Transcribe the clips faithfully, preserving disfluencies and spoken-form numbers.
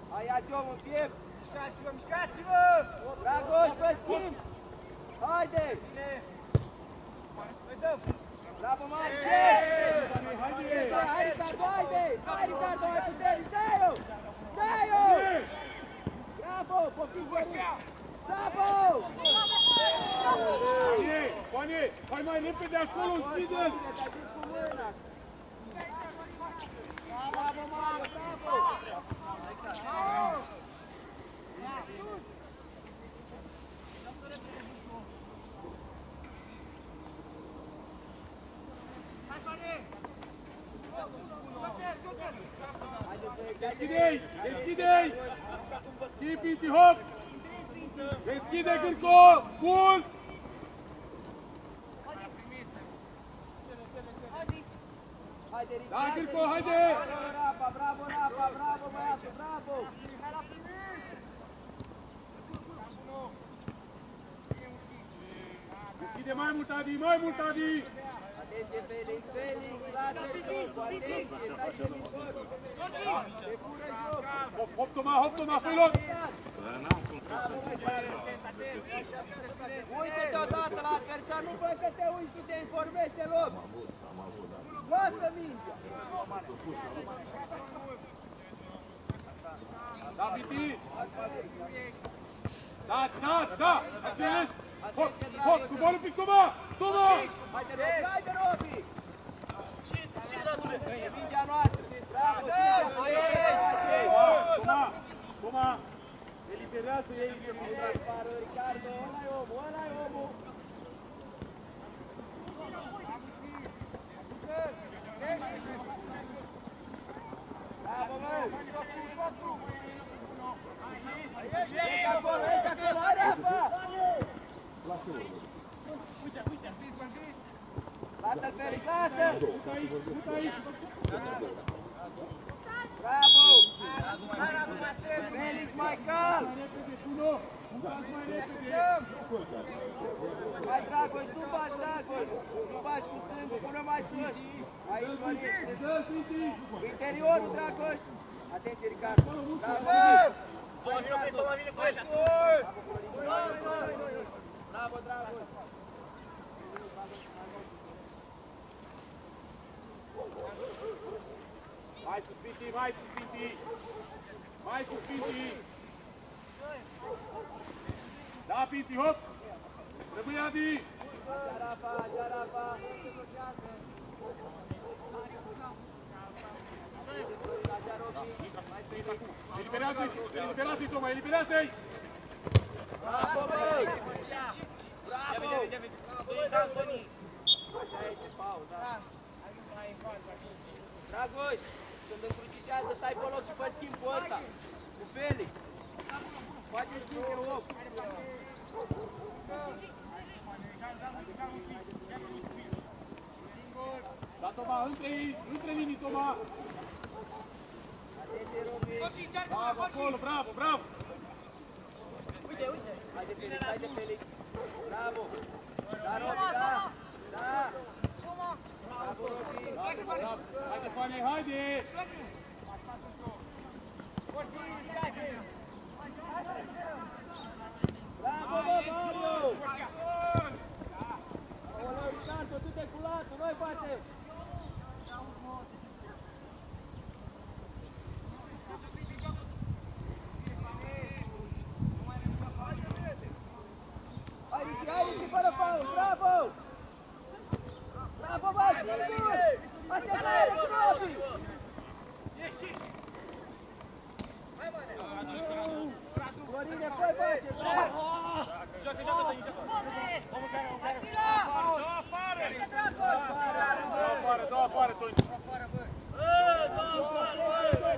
Hai, ia-ți omul în piept! Mișcați-vă, mișcați-vă! Dragoș, vă schimb! Haide! Mai dăm! Bravo, Marce! Hai, Ricardo, haide! Hai, Ricardo, hai puteți! Dai-o! Dai-o! Bravo, poftim vărut! Bravo! Pane, pane, hai mai repede acolo, închide-l! Bravo, Mario, bravo! Deschide-i! Deschide-i! Schipiti, hop! Deschide, Gârco! Bun! Da, Gârco, haide! Bravo, Rafa, bravo, Rafa, bravo, băiatul, bravo! Deschide mai mult, Adi, mai mult, Adi! Atenție, Felix, Felix, lasă-l, cu atenție, stai să mișor! Te cură joc! Hop, hop, Toma, hop, Toma, fă-i loc! Uite-te odată la adversar, nu văd că te uiți, tu te informezi deloc! Lasă mingea! Da, Viti! Da, da, da! Înțeles! Hop, hop, cu bolul pe Toma! Toma! Haide, Robi, haide, Robi! E mingea noastră! Bravo, Toma! Toma! Eliberează ei! Pară, Ricardo, ăla-i omul, ăla-i omul! Bravo, mă! Ești acolo, ești acolo, hai, Rafa! Lasă-l, Felix, lasă-l! Bravo! Felix, mai calm! Hai, Dragoș, nu bați, Dragoș! Nu bați cu stângul, pune mai sus! Aici, Florin! Interiorul, Dragoș! Atenție, Ricardo! Bravo! Toma, vino pe Toma, vine cu ăștia! Bravo, Dragoș! Mai sus, Viti, mai sus, Viti! Mai sus, Viti! Da, Viti, hop! Trebuie, Adi! Ia, Rafa, ia, Rafa! Eliberează-i! Eliberează-i, Toma! Eliberează-i! Bravo, băi! Bravo! Ia vede, ia vede! Doi, Antoni! Așa este, pauza. Dragoș, când încrucișează, stai pe loc și fă schimbul ăsta. Cu Felix. Face schimb de om. Da, Toma, între ei! Între linii, Toma! Atenție, Robi. Bravo, acolo, bravo, bravo! Uite, uite. Haide, Felix, haide, Felix. Bravo. Da, Robi, da. Da. Bravo, Robi. Bravo, bravo! Haide, Pane, haide! Bravo, bă, Mario. Aoleu, Ricardo, du-te cu latul, noi facem. Hai, Ricky, hai, Ricky, fără faul, bravo! Bravo, bă, singur! Așa trebuie, Robi! Florine, fă-i face, bravo! Joacă, joacă, Toni, joacă! Omul care, omul care! Dă afară! Dă afară, dă afară, Toni! Dă afară, bă! Dă afară, bă!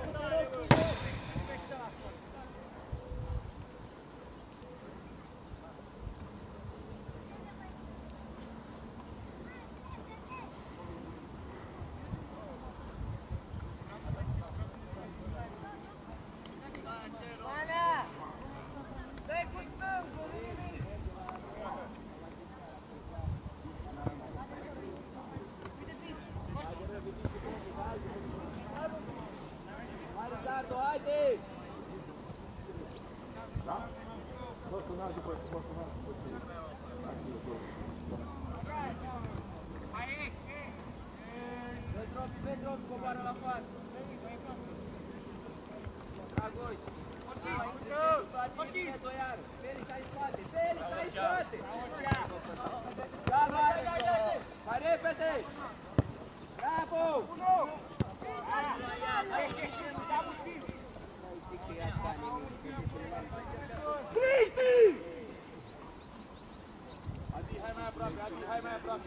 Ricardo, haide! Petrovi, Petrovi, coboară la față. Dragoș. Felix, ai în spate. Felix, ai în spate. Da, mai repede. Bravo. Cristi! Adi, hai mai aproape, Adi, hai mai aproape.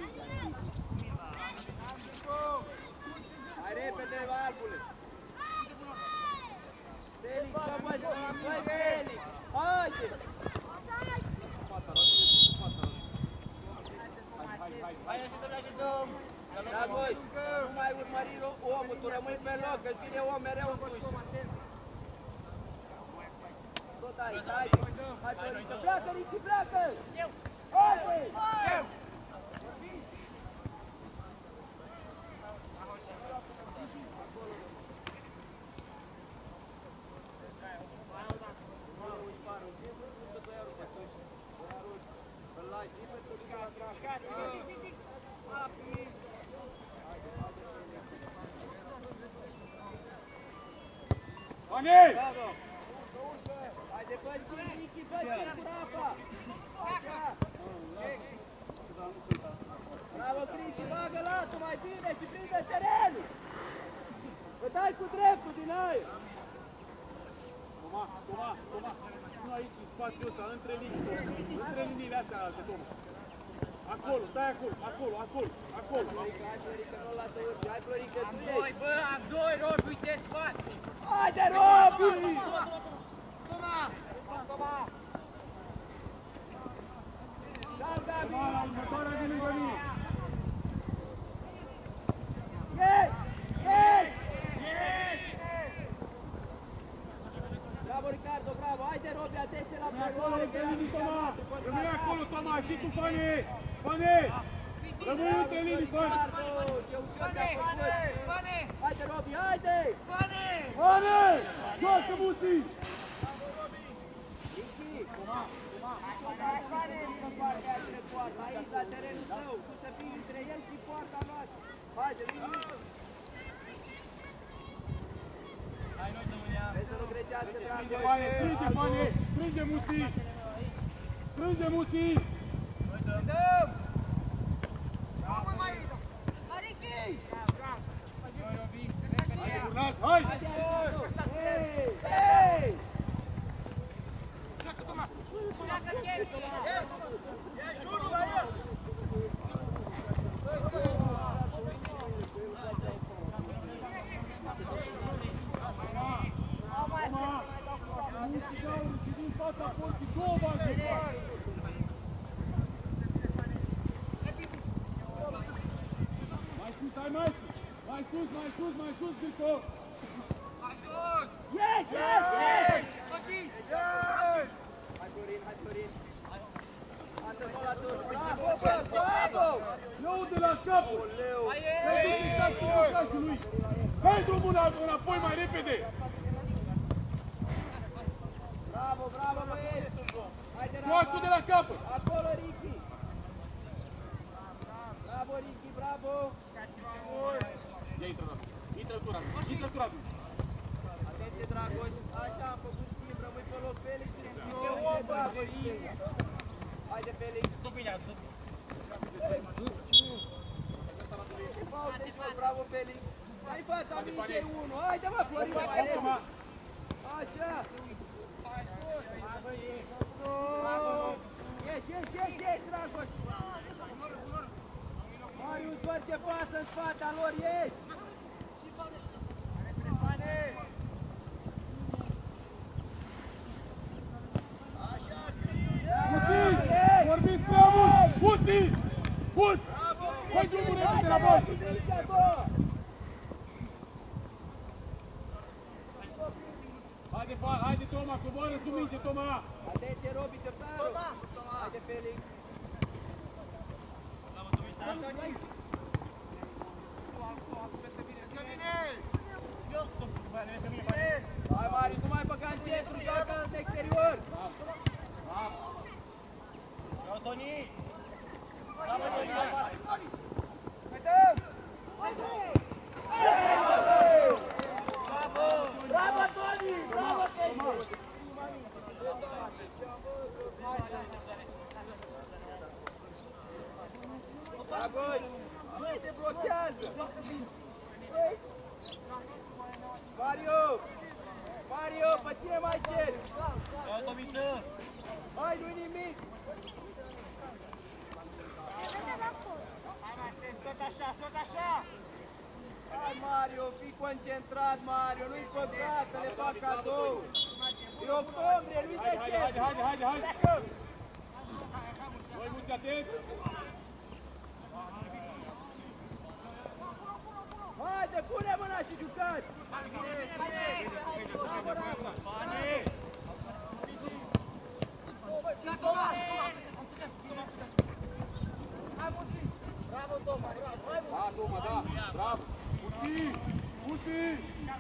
Hai repede, Valbule. Felix, dă mai de la noi, Felix. Haide! Hai, ajutăm, ajutăm! Dragoș, nu mai urmări omul, tu rămâi pe loc, că-ți vine om mereu în puși. Tot aici, haide! Hai, Florică, pleacă, Ricky, pleacă! Haide! Bani! Haide, băi, Ricky, băi, cu apa! Așa! Bravo, Cristi, bagă latul mai bine și prinde terenul! Vă dai cu dreptul din aer! Toma, Toma, Toma, nu aici, în spațiul ăsta, între linii, între liniile astea alte, Toma. Acolo, stai acolo, acolo, acolo, acolo. Hai, Florică, nu-l lasă urci, hai, Florică, tu ești! Doi, bă, am doi, Robi, uite, spate! Haide, Robi! Toma! Toma! Da-l, Gabi! Toma, la următoarea de lângă mine. Yes! Yes! Bravo, Ricardo, bravo! Haide, Robi, atenție la Rămâi acolo, perioadă! între linii, Toma! Rămâi acolo, Toma, și tu, Fane! Fane! Rămâi între linii, Fane! Ricardo, ce ușor te-a făcut! Haide, Robi, haide! Fane! Joacă, Musi! Ricky! În partea aia de poartă, aici la terenul tău, tu să fii între el și poarta noastră! Haide, Ricky! Vrei să nu grecească, Strânge, Dragoș! Fane, strânge, Fane! Strânge, Musi! Strânge, Musi! Dăm! Hai! Hei! Hei! Mai sus, mai sus, mai sus, Victor! Yes, yes, yes! Hai, Florin, hai, Florin! Ată-mă la toți! Bravo, bă, bravo! Eu de la capul! Oleu! Pentru distanțul locașului! Hai drumul înapoi mai repede! Bravo, bravo, băieți! Haide, Joacă de la capăt! acolo, Ricky! Bravo, Ricky, bravo! Ia intră, Radu! Intră tu, Radu! Intră tu, Radu! Atenție, Dragoș! Așa am făcut schimb, rămâi pe loc, Felix! Ce om, bravo, Ricky! Haide, Felix! Bravo, Felix! Hai fața, minge unu! Haide, mă, Florin, mai repede! Așa! Ieși, ieși, ieși, ieși, Dragoș! Marius, văd ce pasă în spate, lor, ieși! Putin! Vorbiți prea mult! Putin! Put! Hai drumul repede la voi! Haide, haide, Toma, coboară sub minge, Toma! Atenție, Robi, Tăptaru! Haide, Felix! Hai, Mari, nu mai băga în centru, joacă în exterior! distanță. Mario! Mario, pe cine mai ceri? Hai, nu-i nimic! Tot așa, tot așa! Hai, Mario, fii concentrat, Mario, nu-i păcat să le fac cadou! E octombrie, nu-i de Haide, ce! haide, haide, haide, haide! Noi mulți atenți! Haide, pune mâna și jucați! Bravo, Toma! Da, Toma, da! Bravo! Puti! Puti!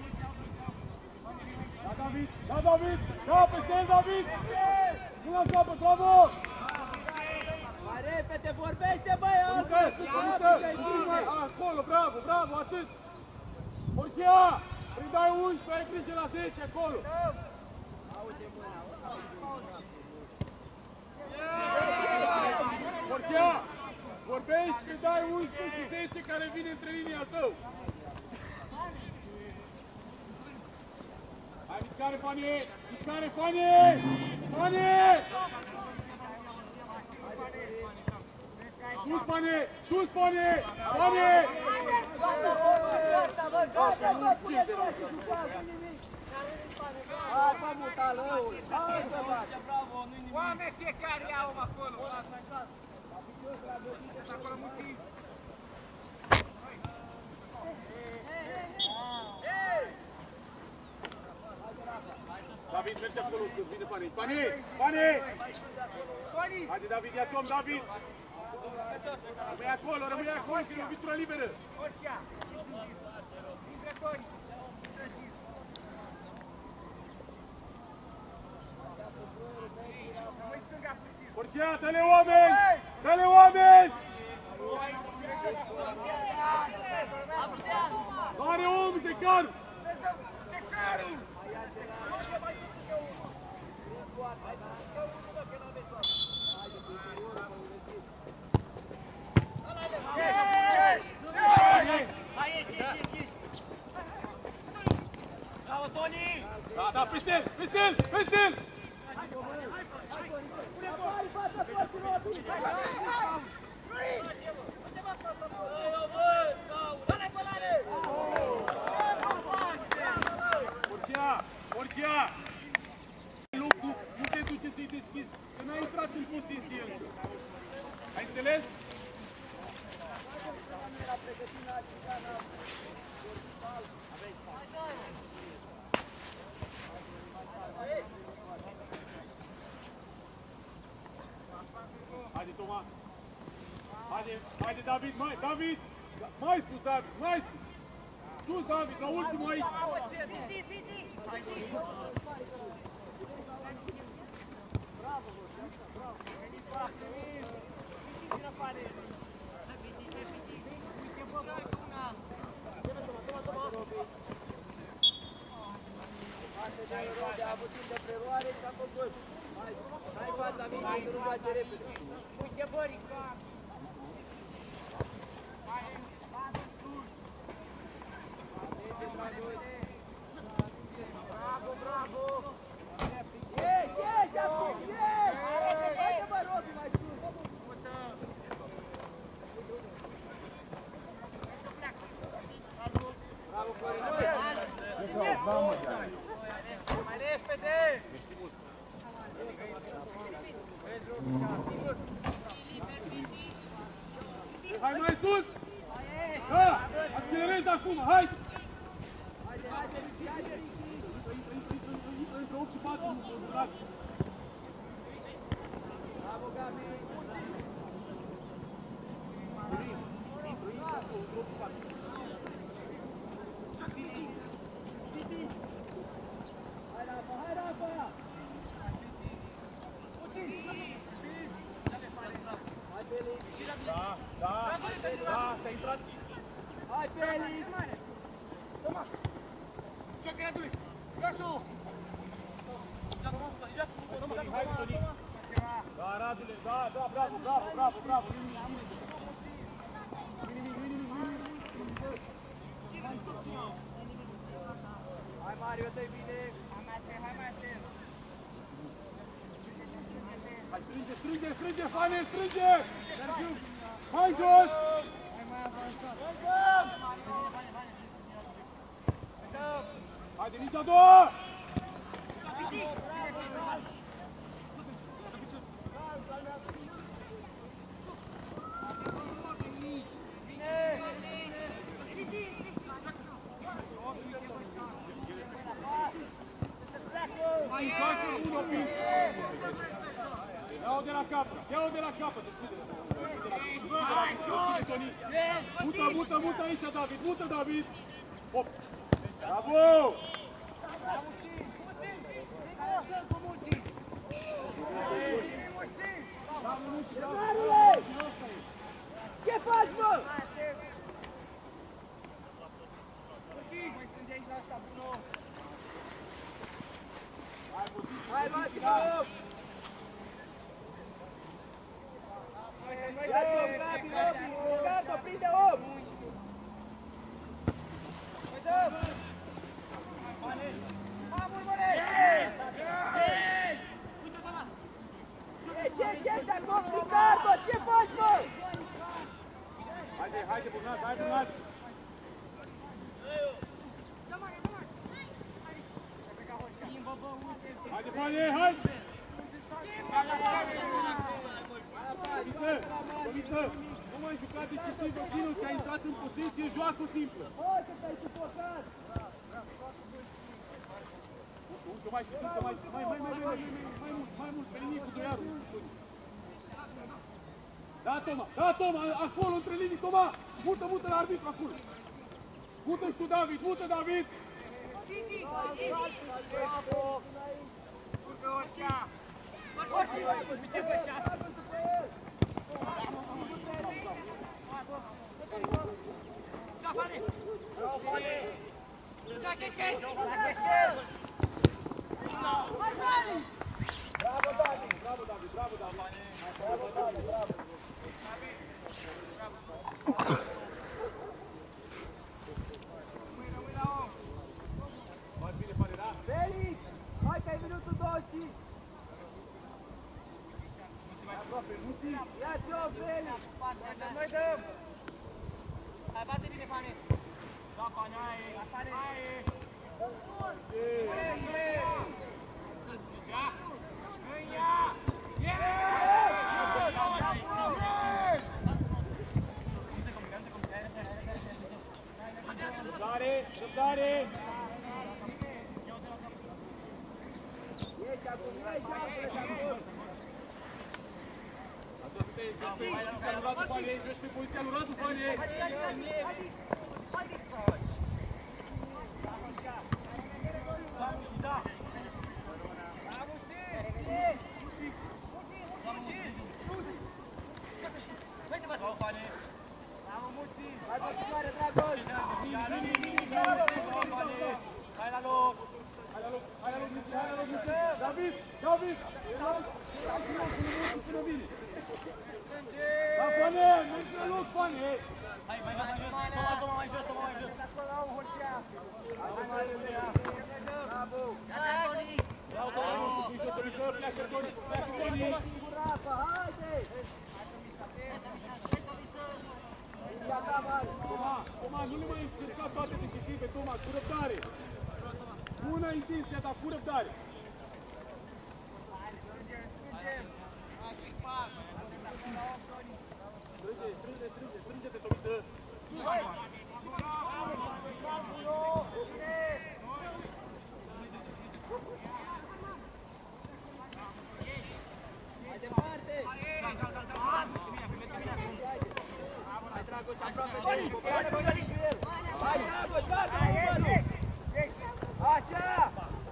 Da, David! Da, David! Da, pe cel, David! Nu la capă, bravo! Mai repede, vorbește, băiat! Lucas, Lucas! Acolo, bravo, bravo, atât! Porția! Îi dai unsprezece, ai grijă la zece, acolo! Porția! Vorbești că dai unsprezece și zece care vine între linia tău! Hai, mișcare, Fanie! Mișcare, Fanie! Fanie! Sus, Fanie! Sus, Fanie! Fanie! Hai, mă, mutalăul! Hai să faci! Oameni fiecare iau acolo! Acolo mulțim! David, merge acolo, când vine Fanie! Fanie! Fanie! Haide, David, ia-ți om, David! Rămâi acolo, rămâi acolo, că e lovitură liberă! Orșia! Dintre Toni! Porția, dă-le oameni! Dă-le oameni! Are om, Zecaru! Zecaru! Hai, ieși, ieși, ieși! Bravo, Toni! Da, da, peste el, peste el, peste el! Porția, Porția! Nu, nu, nu te duce să-i deschizi, că n-ai intrat în poziție el. Ai înțeles? Haide, Toma! Haide, haide, David, mai, David! Mai sus, David, mai sus! Sus, David, la ultimul aici! Vidi, vidi! Bravo, bravo! Veni foarte, veni! Vidi, din afară! Vidi, vidi! Uite, bă, bă! Toma, toma, toma! Parte de erode, a avut timp de preluare și a făcut. Hai, hai fața mine, să nu face repede. Uite, bă, Ricard! Bravo, bravo! Ieși, ieși acum, ieși! Haide-mă, Robi, mai sus! Bravo, Florin! Mai repede! Hai mai sus! Da! Accelerezi acum, hai! Haide, haide, Ricky, haide, Ricky! Încă opt și patru, nu dați! Bravo, Gabi! Intru, intru, într-o opt și patru. Hai, Rafa, hai, Rafa! Hai, Felix! Da, da, da, s-a intrat. Hai, Felix! Hai, Toni! Da, Radule, da, da, bravo, bravo, bravo, bravo! Nimic, nimic, nimic, nimic, nimic, nimic. Mario, dă-i bine! Hai mai atent, hai mai atent! Hai, strânge, strânge, strânge, Fane, strânge! Hai jos! Hai mai avansat! Haide, nici a doua! Mai încoace, unul oprit! Ia-o de la capăt, ia-o de la capăt! Mută, mută, mută aici, David, mută, David! Hop! Bravo! Ce faci, mă? Hai, Matiu! Ia-ți-o, Gabi, Robi! Ricardo, prinde om! Mai dăm! Mamă, urmăre! Ce, ce, de acolo, Ricardo? Ce faci, mă? Haide, haide, Burnat, hai, Burnat! Haide, Fane, hai! Tomiță, Tomiță, nu mai juca decisivă, ținu, ți-a intrat în poziție, joacă simplă! Hai, că te-ai sufocat! Încă mai, încă mai, mai, mai, mai, mai, mai mult, mai mult, pe linii cu doiarul. Da, Toma, da, Toma, acolo, între linii, Toma! Mută, mută la arbitru, acolo! Mută-și tu, David, mută, David! Bravo! Urcă Orșa! Uite pe Orșa! Da, Fane! Bravo, Fane! Da, Cheșcheș! Da, Cheșcheș! Hai, Fane! Bravo, David! Bravo, David, bravo, David! Bravo, David, bravo! Mai bine, Fane, da? Felix! Hai că ai minutul douăzeci și cinci! Ia-ți-o, Felix! Noi dăm! Hai, bate bine, Fane! Da, Fane, hai! Fane! Hai! Răbdare, răbdare! Ești acum, hai, geamă-le de acolo! Atunci te poziția lui Radu Fane, joci pe poziția lui Radu Fane! Hai, continuare, Dragoș! Hai la loc! Hai la loc, hai la loc, Nici, hai la loc, Nici! David, David! Până vine! Da, Fane, mergi la loc, Fane! Hai, mai jos, Toma, Toma, mai jos, Toma, mai jos! Acolo la un Horșea! Hai, mai repede! Bravo! Ia-o, Toma, ușor, ușor, pleacă, Toni, pleacă, Toni! Singura apă, haide! Ia ta, mare! Toma, Toma, nu le mai încerca toate decisive, Toma, cu răbdare! Bună intenția, dar cu răbdare! Strânge, strânge, strânge, strânge-te, Tomiță! Mai departe! Hai, Dragoș, aproape de el! Hai, Dragoș, bagă numărul! Așa!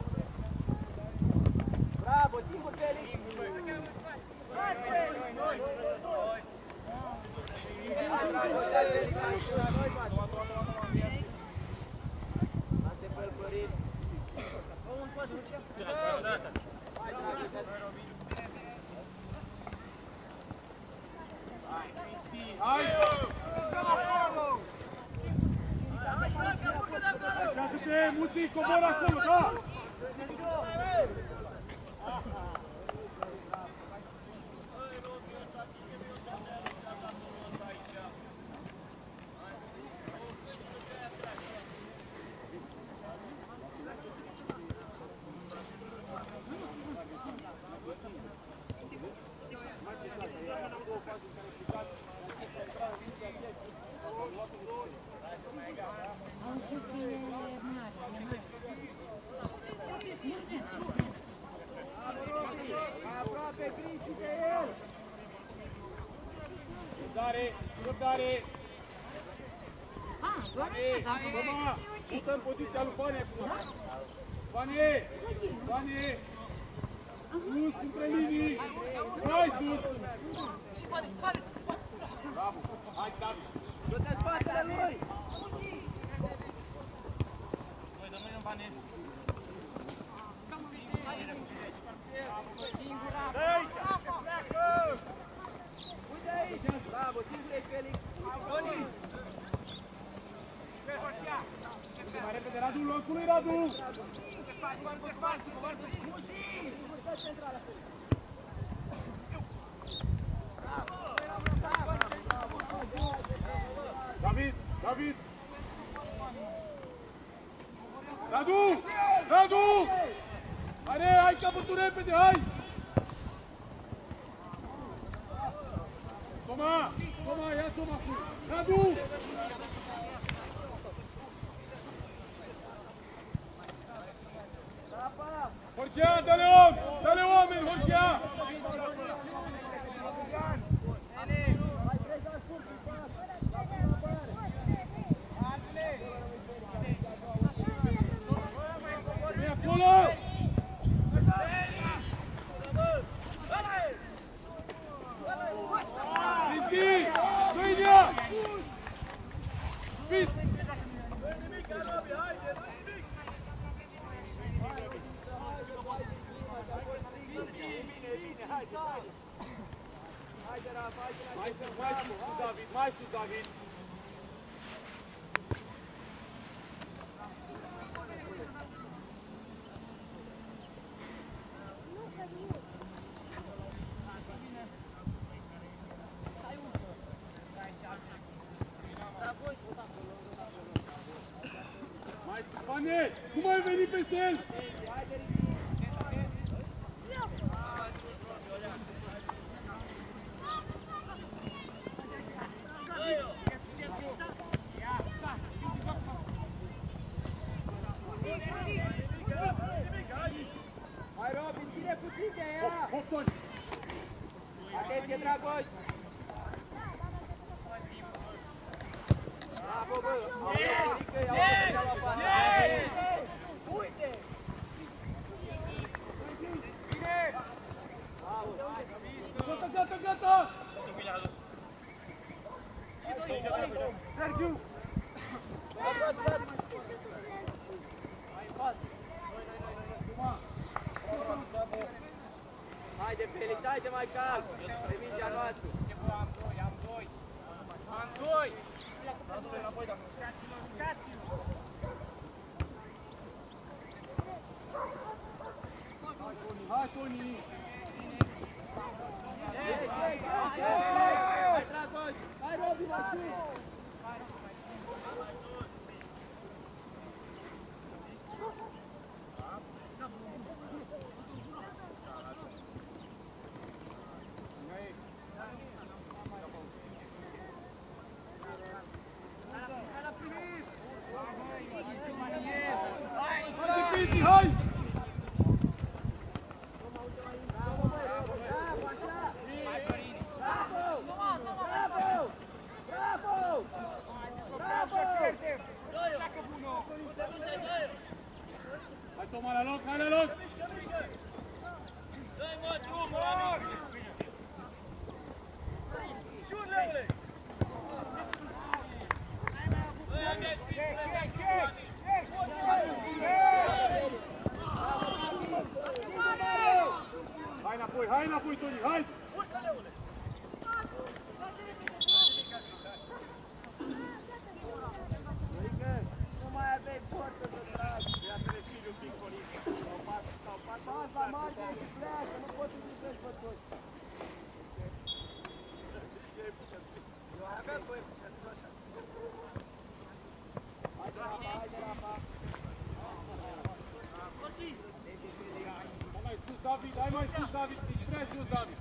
Bravo, singur Felix! Hai, Felix! Hai, Dragoș, hai, Felix! Hai, Dragoș! Muti, cobor acolo, da! Răbdare! Toma! Mută în poziția lui Vane acum! Vane! Vane! Sus, între linii! Hai sus! Bravo! Hai, David! Du-te în spatele lui! Voi rămânem Vane! Uite aici! Bravo, țin-te, Felix! Toni! Mai repede, Radu, locului, Radu! David, David! Radu! Radu! Are, hai capătul repede, hai! Toma! Toma, ia Toma acum! Radu! Horchea, dă-le om! Dă-le oameni, Horchea! E acolo! Rinti! Duinea! Spit! Mai sus, David, mai sus, David! Mai sus, Vane! Cum ai venit peste el? Hai, Robin, ține puțin de ea! Hop, Toni! Atenție, Dragoș! Bravo, bă! Autorică, ia-o pe cealaltă pană! Uite! Bine! Gata, gata, gata! Sergiu! Haide, Felix, haide mai calm! Pe mingea noastră! Am doi, am doi! Am doi! Hai, Toni! Hai, Dragoș! Hai, Robin, la sus! Hai! Hai, Toma, la loc, hai la loc! David, prea sus, David.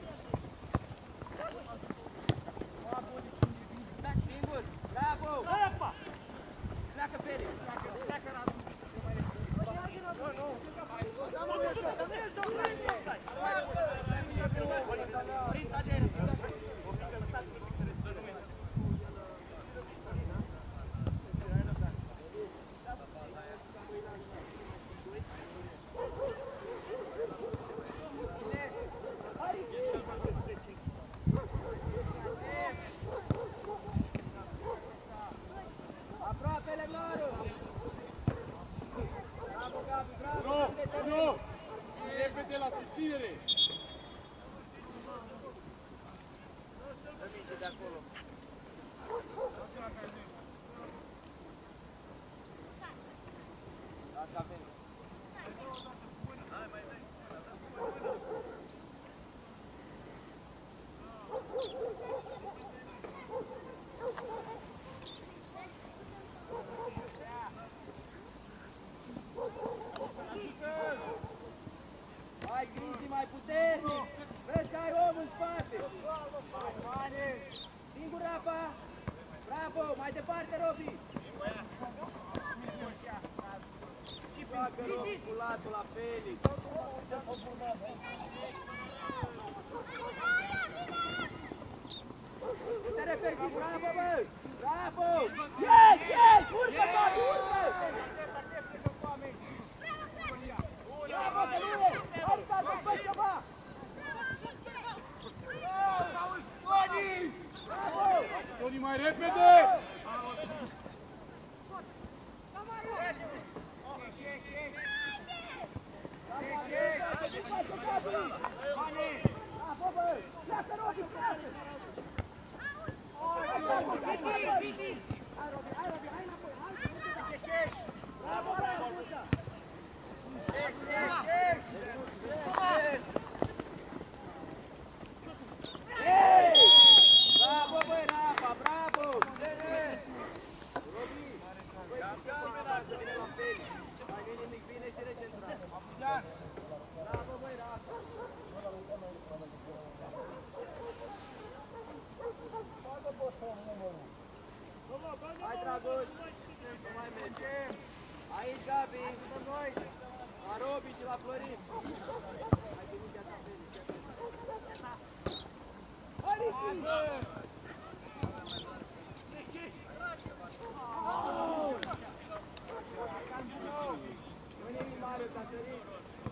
Singur! Bravo! Pleacă Felix! Pleacă Radu! Aproapele Gloru! Bravo, Gabi, bravo! Nu, nu! Repede la susținere! Dă minge de acolo! Lasă avem! Hai, Grisi, mai puternic! Vezi că ai om în spate! Singur, Rafa! Bravo! Mai departe, Robi! Și facă Robi cu latul la Felix! Nu te repezi! Bravo, bă! Bravo! Yes, yes! Urcă, Fabi, urcă! Bravo, Călule! Hai, Fabi, fă ceva! Toni! Bravo! Toni, mai repede! Bravo, bă! Pleacă, Robi, pleacă! Hai, Robi, hai, Robi, hai înapoi, hai! Bravo, bravo, Luca! Bravo, băi, Rafa, bravo! Robi, băi, calme-l să vine la Felix. Mai nu nimic, bine și recentrat. Bravo, băi, Rafa! Hai, Dragoș! Nu mai mergem! Aici, Gabi! La Robi și la Florin! Hai, Dumitea ta, Felix! Hai, Ricky! Nu-i nimic mare, Caterin!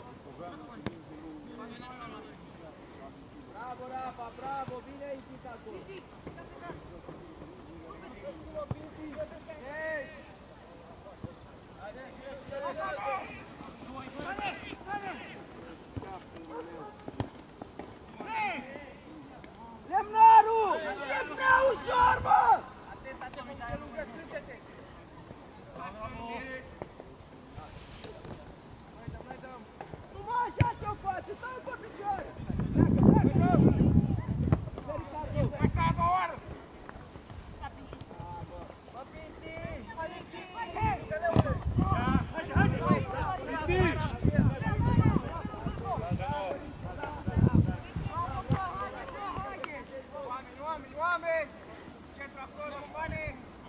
Bravo, Rafa, bravo! Bine ai zis acolo! Lemnaru! E prea ușor, mă! Atent, atent, uite, lungă, strânge-te! Nu mă așa ce-o faci, stai pe picioare! Pleacă, pleacă! Hai să aibă o oră! Mă Pinti! Oameni, oameni, oameni! Centru acolo, bane!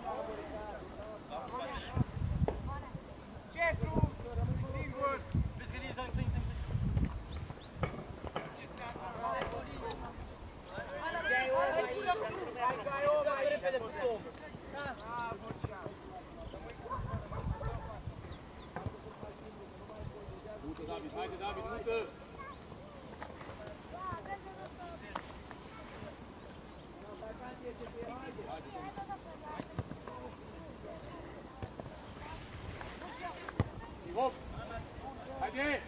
Centru! Singur! Mută, David, haide, David, mută! Hop! Haide!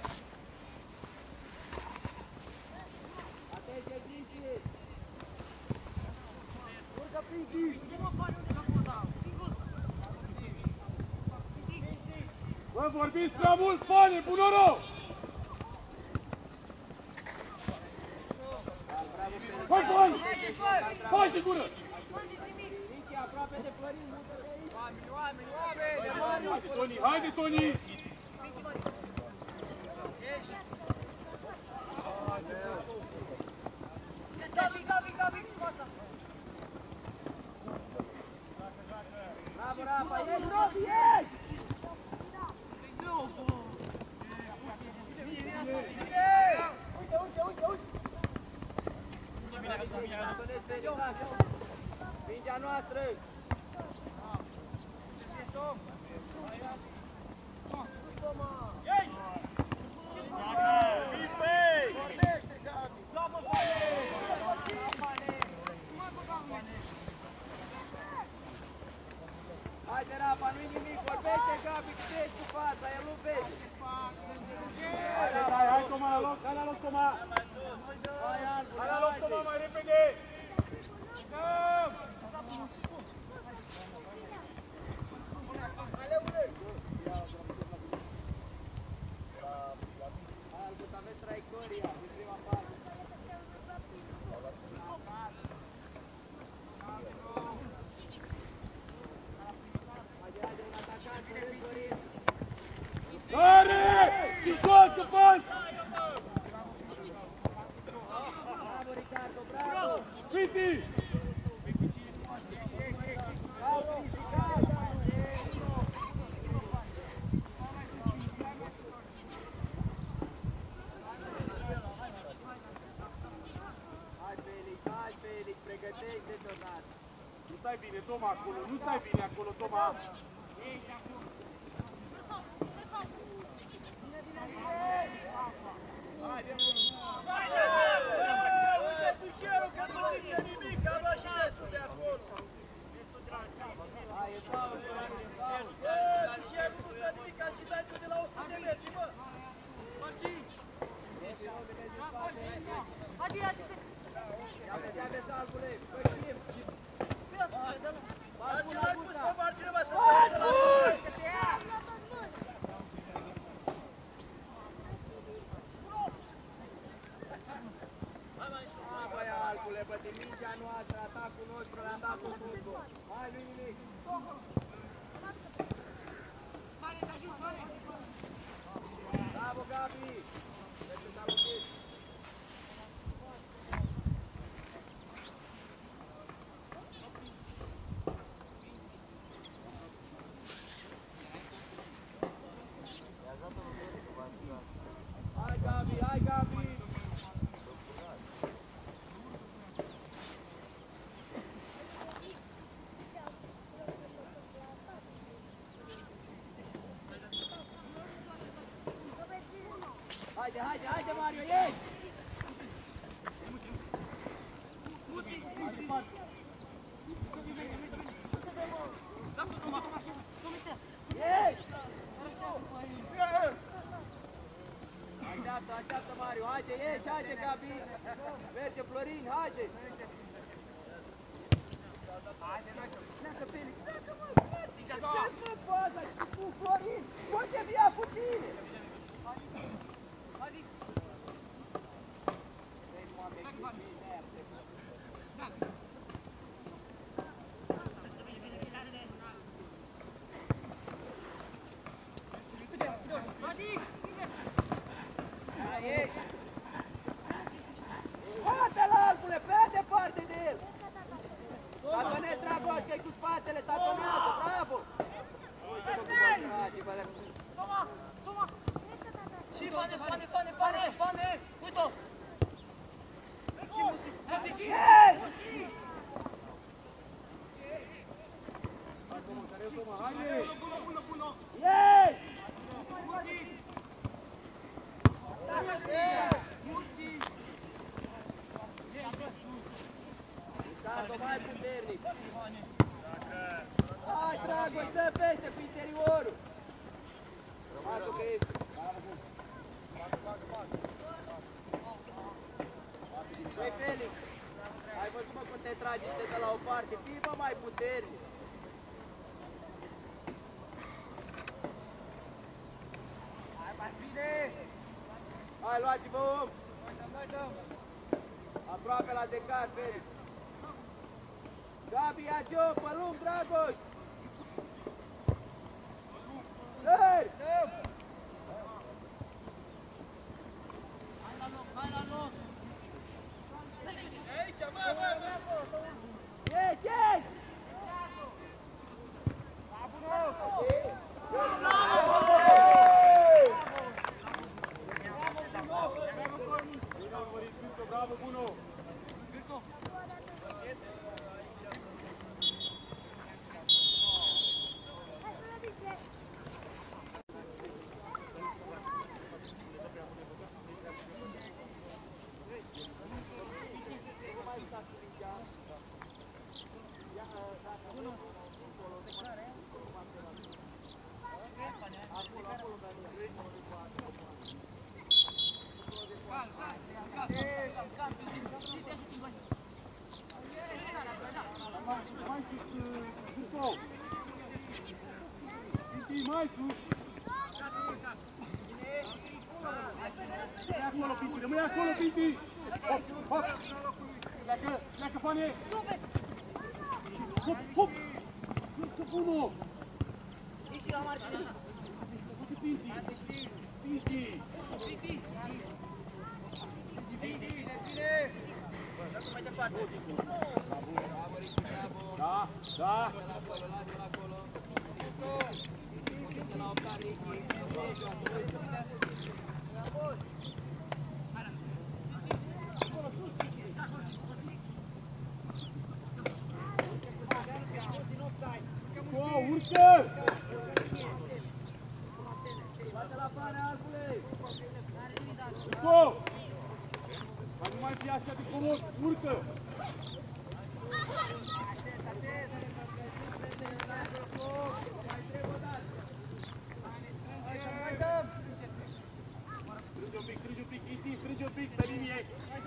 Atenție, Zinci! Urcă Pinti! Bă, vorbiți prea mult, fane, bun noroc! Hai, fani! Hai, de gură! Zinci, aproape de Florin, mută de aici! Oameni, oameni, oameni! Haide, Toni, haide, Toni! Gabi, Gabi, Gabi, fața! Bravo, Rafa, ieși, Robi, ieși! Uite, uite, uite, uite! Mingea noastră! Haide, Rafa, nu-i nimic, vorbește Gabi, că treci cu fața, el nu vede. Hai, hai, hai, Toma, la loc, hai la loc, Toma! Hai, Albu, Hai la loc, Toma, mai repede! Albu, să aveți traiectoria din prima parte. Tare! Și jos, să faci! Bravo, Ricardo, bravo! Viti! Bravo, Ricardo! Hai, Felix, hai, Felix, pregătește-te odată! Nu stai bine, Toma, acolo, nu stai bine acolo, Toma! Hadi, hadi! Ia vezi, ia vezi, Albule, păi, Băi, Albule, bă, din mingea noastră, atacul nostru, l-am dat cu fotbal. Hai, nu-i nimic. Bravo, Gabi! Vezi că s-a lovit. Hai, Gabi, hai, Gabi! Haide, haide, haide, Mario, ieși! Ieși! Așteaptă, așteaptă, Mario, haide, ieși, haide, Gabi! Merge, Florin, haide! Pleacă, Felix, pleacă, mă! Ce-ți mă faza cu Florin? Poate via cu tine! Bate-l, Albule, pe departe de el! Tatonezi, Dragoș, că-i cu spatele, tatonează, bravo! Uite, bă, cum trage, bă, Toma, Toma! Și pane, pane, pane, pane, pane! Uite-o! Ieși! Ieși! Ricardo, mai puternic! Hai, Dragoș, dă peste pe interiorul! Rămasul că este! Băi, Felix, ai văzut, mă, cum te tragi și te dă la o parte? Fii, mă, mai puternic! Hai, mai bine! Hai, luați-vă om! Aproape la zecat, Felix! Gabi, ia-ți-o, pe lung, Dragoș! Sări! Hai la loc, hai la loc! Aici! mai sus! Rămâi acolo, Pinti, rămâi acolo, Pinti! Hop, hop! Pleacă, pleacă, Fane! Hop, hop! Să bună! Ești la marginea! Uite, Pinti! Pinti! Mai departe! Da, da! Go, urcă! Go! Mai nu mai fi așa de comod, urcă! Strânge un pic, strânge un pic, Iti, strânge un pic pe linie!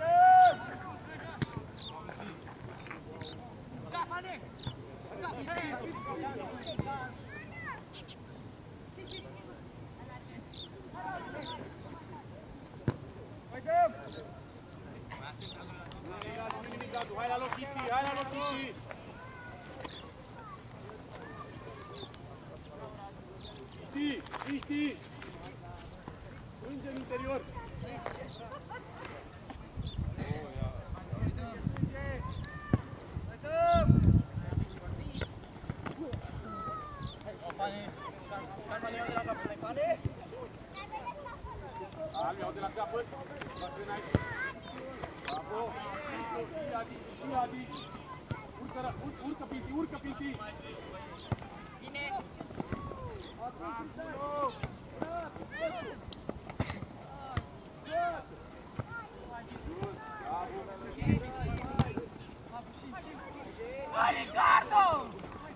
Hai la loc, Iti, hai la loc, Iti! Iti, Iti! Strânge în interior! Al, iau de la capăt, va fi înainte. Bravo! Ia Adi, ia Adi! Urcă, urcă, Pinti, urcă, Pinti! Bine! Vai, Ricardo!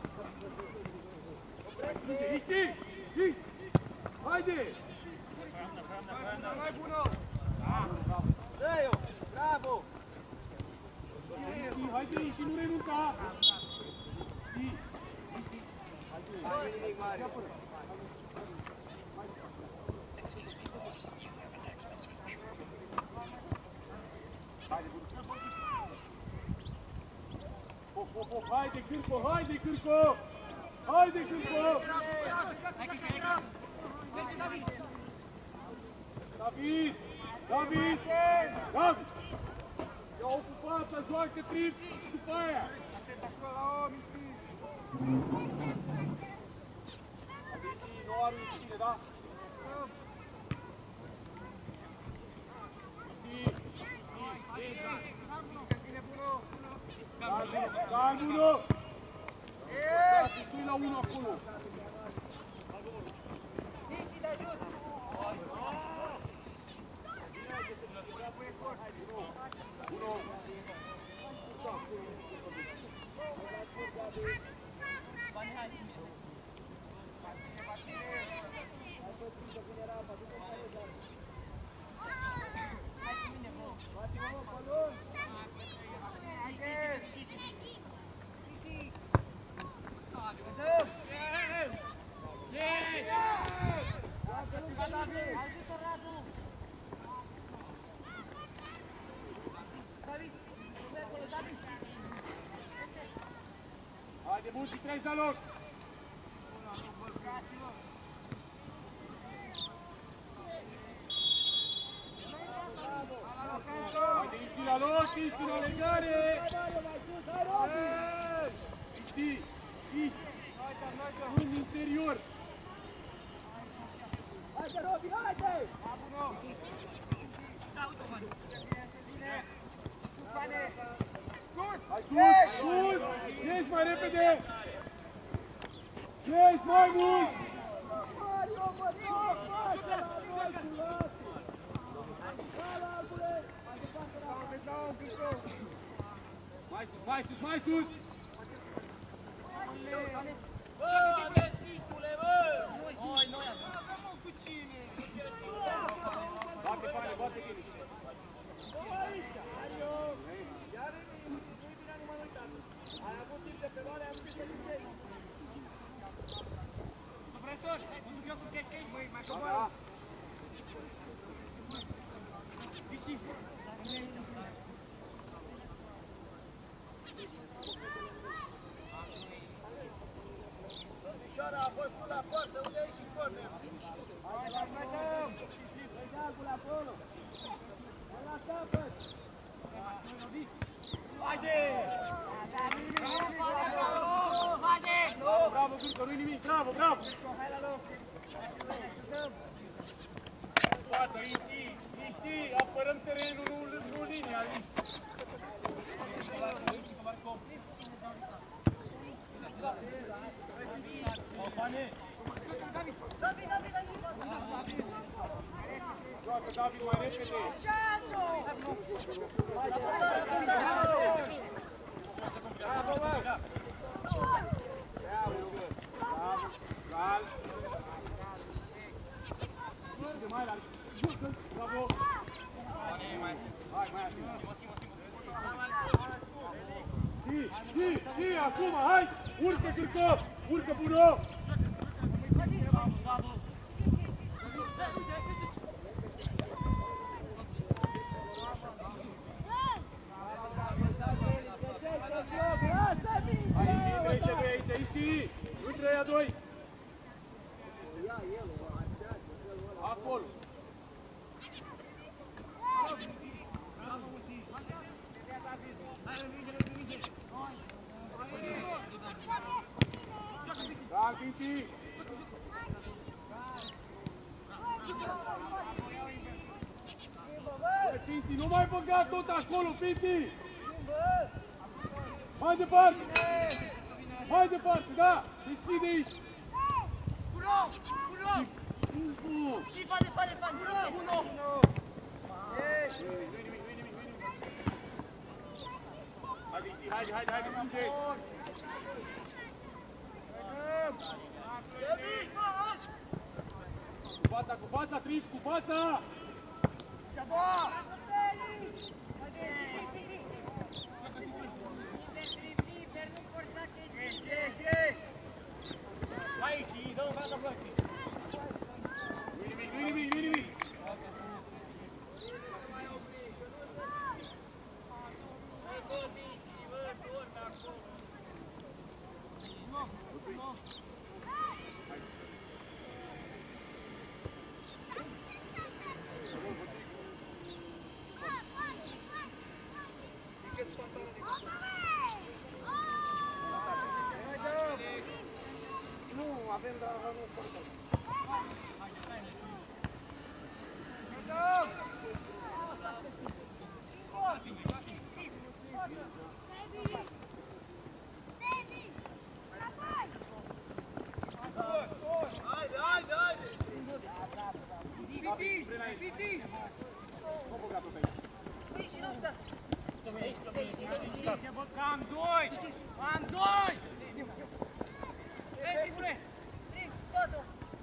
Iti! Iti! Haide! Mai bună! Dă-i-o! Bravo! Iti, haide, Iti, nu renunța! Iti! Mai nimic mare! Hop, hop, hop, haide, Cârco, haide, Cârco! Haide, Cârco! David! David! David! Ia ocupat, să joacă trip după aia! David, nu are cine, da? Calmuno! Dați, doi la unu acolo! Nici de ajut! Haide, bun, și treci la loc! Haide, Iti la loc, Iti la legare! Iti, Iti, în interior! Haide, Robi, haide! Hai sus, sus! Ești mai repede! Ești mai mult! Mario, mă duc, față la roșu, Mai sus, mai sus, mai sus! Bă, vestitule, bă! Noi, noi avem cu cine! Bate, Fane, bate, Chini! Ai avut timp de pe mare, am zis că nu vrei. Profesor! Da. Domnișoara, a fost la poartă, unde ești în corner? Hai, hai, mai dăm! Dă-i deagul acolo! Hai la capăt! Haide! Bravo, Gurcă, nu-i nimic, bravo, bravo! Hai la loc! Poate, Iti, Iti, apărăm terenul, nu, nu linia. Joacă, David, mai repede! Bravo, mă! Gal! Mai la... Bravo! Hai, mai atent! Zi, zi, zi, acum, hai! Urcă, Gârcă! Urcă, bună! Hai, trece doi aici, Isti! Nu treia doi! Acolo! Da, Pinti! Pinti, nu mai băga tot acolo, Pinti! Mai departe! Mai departe, da! Deschide aici! Uno! Uno! Uno! Și fane, fane, fane! Uno! Uno! Haide, haide, haide, haide, punge! Cu fața, cu fața, Tris, cu fața! Aici, dă-o fața plăcii! Nu-i nimic, nu-i nimic, nu-i nimic! Nu, avem doar nu portă. Haide, haide, haide! Piti! Piti! Nu băga tot aici! Am doi! Am doi! Ei, Tribune! Trib, totul!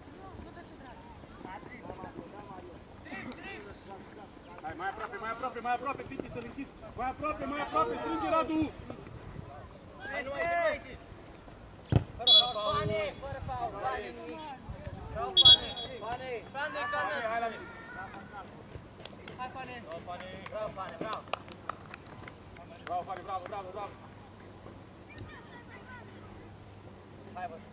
Hai, mai aproape, mai aproape, mai aproape, Piti, să-l închizi! Mai aproape, mai aproape, strânge Radu! Hai, nu mai te Fără Fane! Fără faul! Fane! Bravo, Fane! Fane! Fane, calmează! Hai la mine! Hai, Fane! Bravo, Fane, bravo! Bravo, Fane, bravo, bravo, bravo! Hai, bă!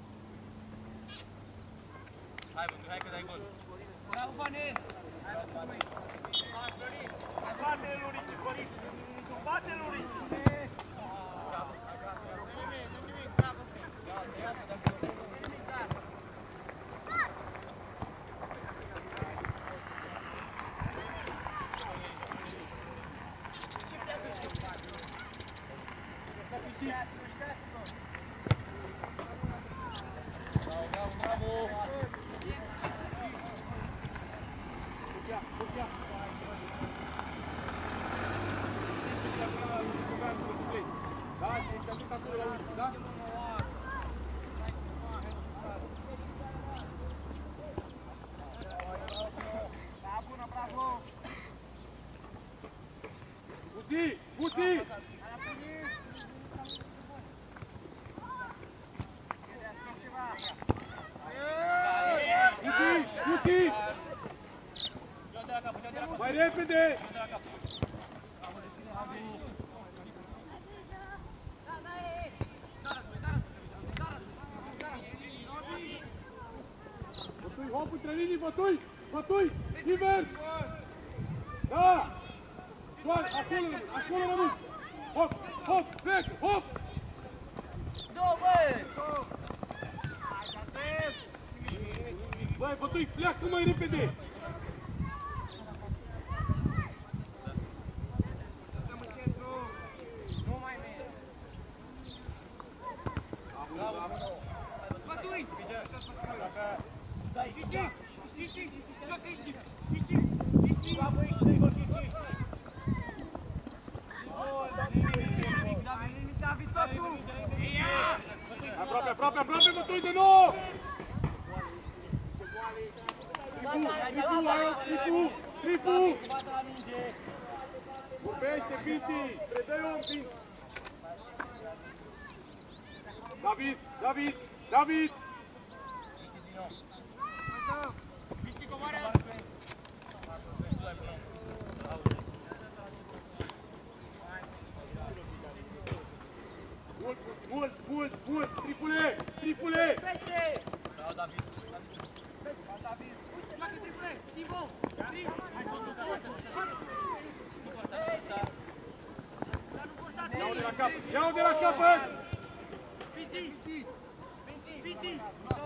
Hai, bă, hai că dai gol. Bravo, Fane! Hai, bă, Fane! Hai, Florin! Hai, bate, Lurici, Florin! Bate, Lurici! Bravo! Nimic, nimic, bravo! Bravo, bravo, bravo! Putea, putea! Da, și te-am dus acolo la ultim, da? Puti! Puti! Yeah! deschis! Mai repede! Bătui, hop între linii, bătui! Bătui! Invers! Da! Doar acolo, acolo rămâi! Hop, hop, plec, hop! Două, băi! Băi, bătui, pleacă mai repede! Aproape, aproape, aproape, bătui de nou! Tripu, aia, tripu, tripu! Vorbește, Piti! Predă-i om, Piti! David, David, David! Mult, mult, mult, mult! Tripule! Tripule! Peste! Bravo, David! Bravo, David! Uite, facă tripule! Tivo! Hai, Ia-o de la cap! Ia-o de la capăt! Piti! Piti! Piti!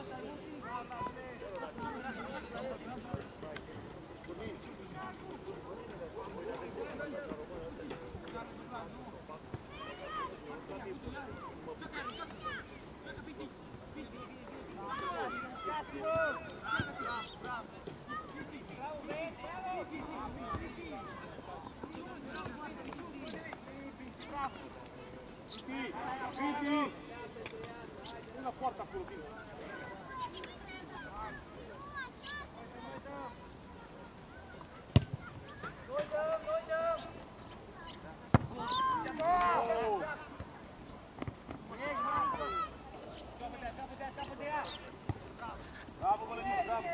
Piti! Piti! Una poartă acolo, bine! Bravo, Vălădin, bravo!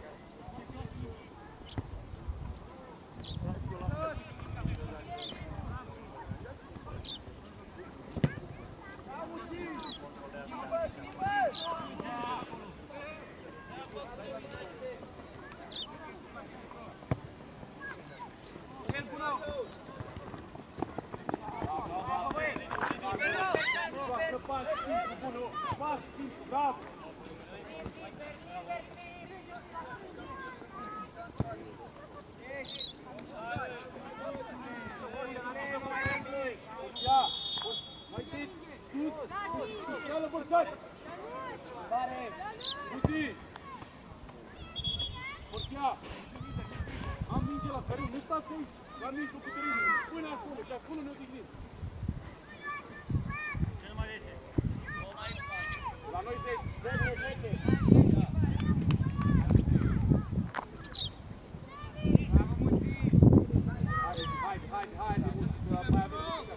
Bravo! Ia! Mai țiți! Sus! Ia-l vărsat! Puti! Porția! Am minge la care nu stați aici! La mijlocul terenului! Până acolo! Și acolo ne odignim! Cel mai rece! La noi zece! zece, zece! Haide, haide, haide, Musi, mai avem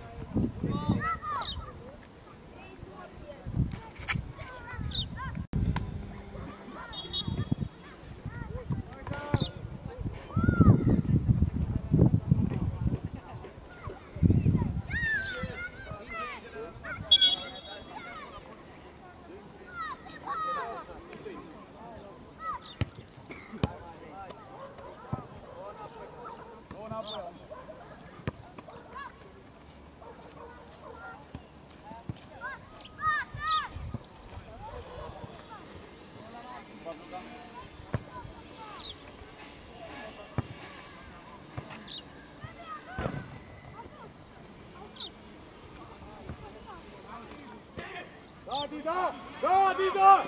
Da, Dida! Da, Dida!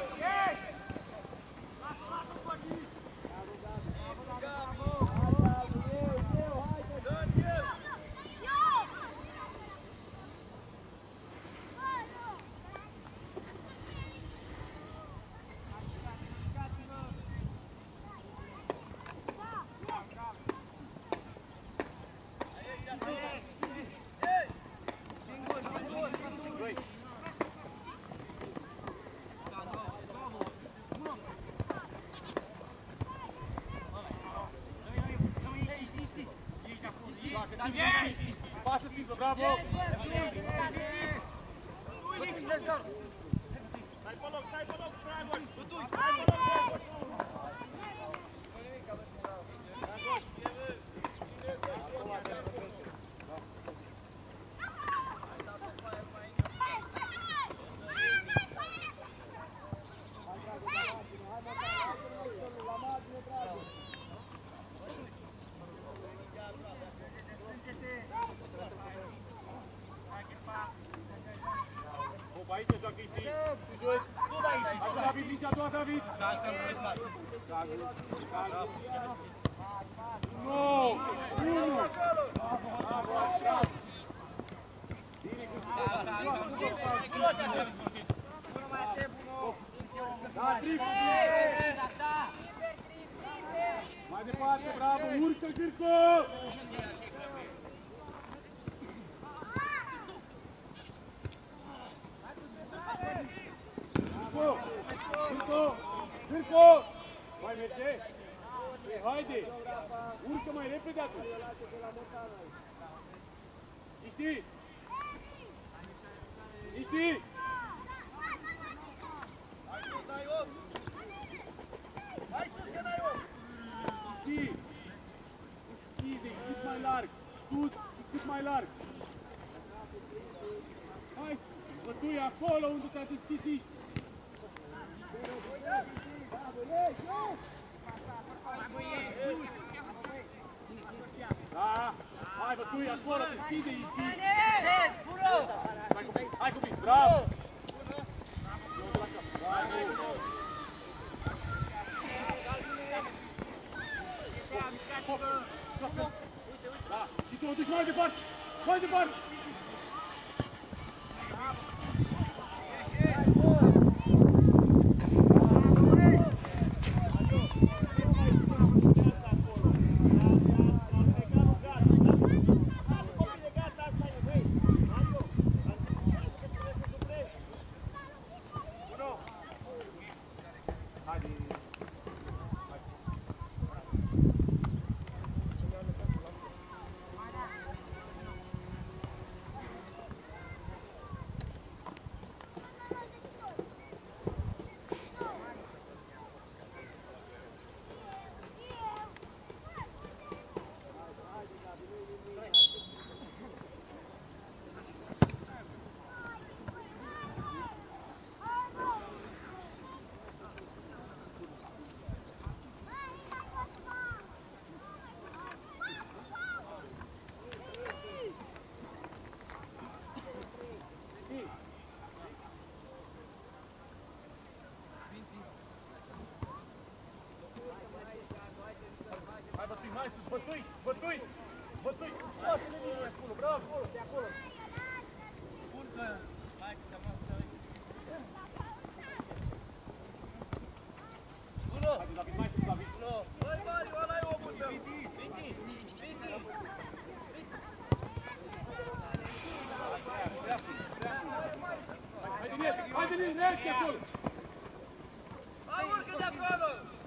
simplu. Pasă simplu, bravo! Stai pe loc, stai pe loc, Dragoș! Stai pe loc, Dragoș! Aici joacă Isti, jos. Hai David, nici a doua David. Nu! Unu! Bravo, așa! Bine cu da, triplu! Mai departe, bravo! Urcă, Cârco! Cârco! Cârco! Cârco! Mai merge? Haide! Urcă mai repede atunci! Isti! Isti! Hai sus, dai om! Hai sus, că dai om! Isti! Isti, cât mai larg! Sus, cât mai larg! Hai! Bătui acolo unde te-a deschis Isti! Da! Hai bătui acolo, deschide Isti! Hai copii, hai copii, bravo! Da, și tu o duci mai departe, mai departe! Hai sus, bătui, bătui, bătui, lasă-le linie acolo, bravo, de acolo. Urcă, hai că te-am luat să vezi. Bună! Haide, David, mai sus, David. Bună! Băi, Mariu, ăla e omul meu. Viti, Viti, Viti. Haide, Nel, haide, Nel, Nel, de acolo. Hai, urcă de acolo!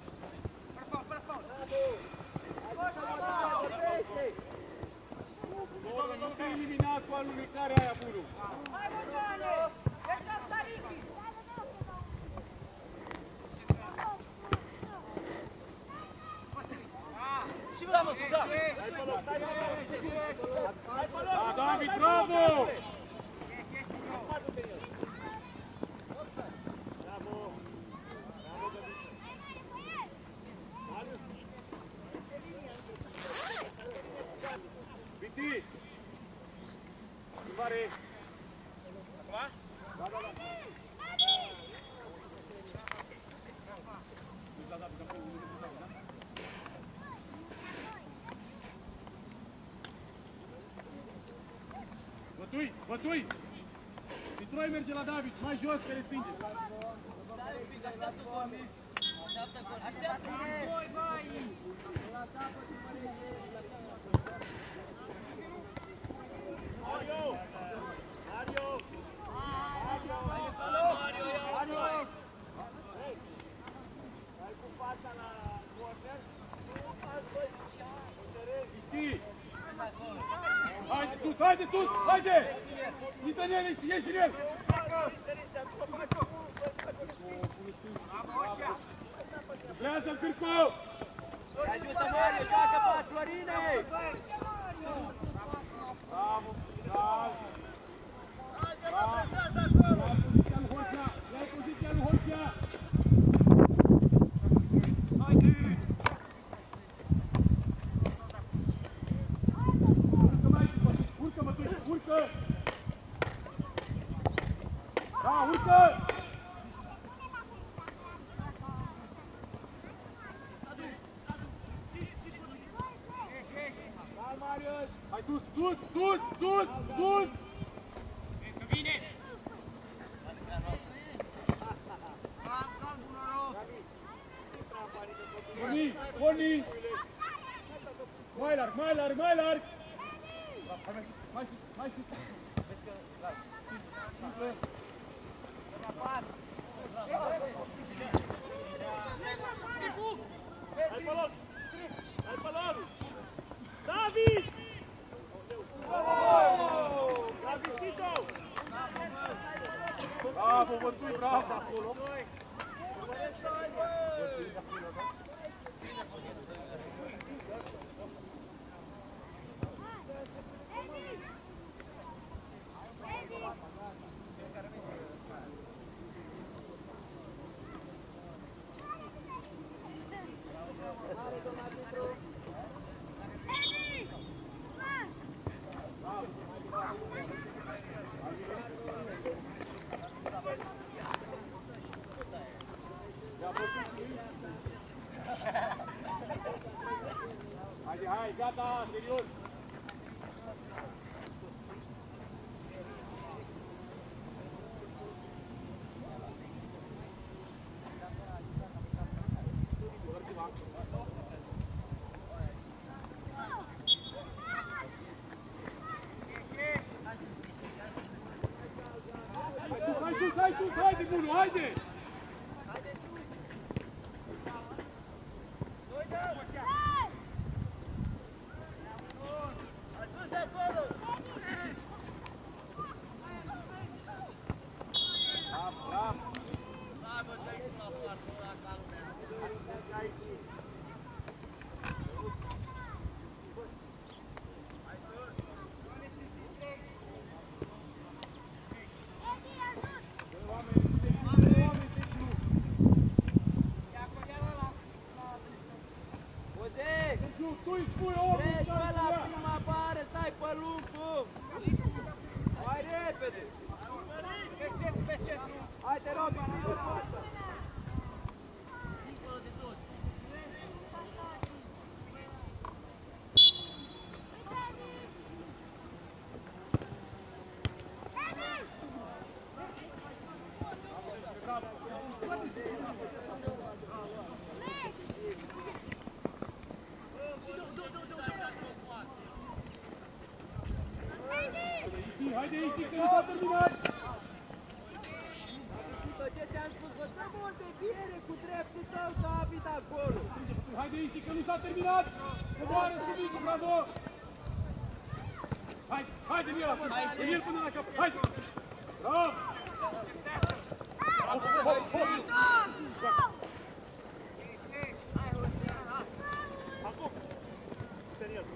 Nu te eliminat cu alunecarea aia bună. Hai, Bogdane! Ești Astarichi! Și vreau mă, cu da! Da, David, bravo! Viti! Schimbare! Acum? Da, da, da! Bătui! Bătui! Pitroi merge la David, mai jos că respinge! Așteaptă gol! Așteaptă gol, băi! Mario! Mario! Mario! Mario! Mario! Hai cu fața la corner. Isti! Haide sus, haide sus, haide! Intră în el, ieși în el! Plează-l, Pircu! Te ajută Mario, joacă pas, Florine! Bravo, bravo! Bravo! Ia poziția lui Horchea! Urcă mai, urcă mă tu, urcă! Da, urcă! Hai sus, sus, sus, sus, sus! Că vine! Boni, Boni! Mai larg, mai larg, mai larg! Mai sus, mai sus! Hai pe loc! Hai pe loc! David! David Tito! Bravo, Bătui, bravo acolo! Haide, hai, gata, serios! Hai sus, hai sus, haide, bunul, haide! Tu îi spui omul! Treci pe la prima bară, stai pe lucru! Mai repede! Hai, te rog, ține o față! Haide, Iti, că nu s-a terminat! Ce ți-am spus, vă dă multe fiere cu dreptul tău, David, acolo! Haide, Iti, că nu s-a terminat! Coboară cu micul, bravo! Hai, haide, Mila, în el până la cap! Haide! Bravo! Hop, hop, hop! Acum! Serios!